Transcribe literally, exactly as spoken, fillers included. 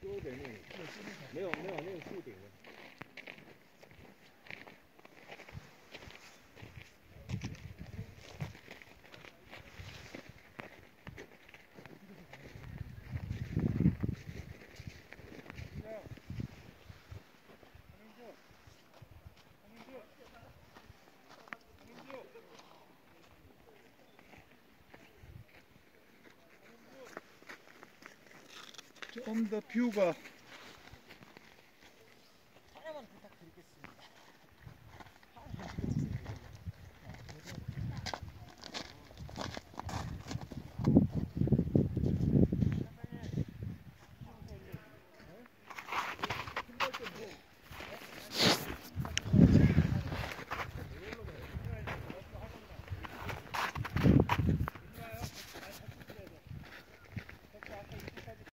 多的那种，没有没有那个树顶的。 좀 더 뷰가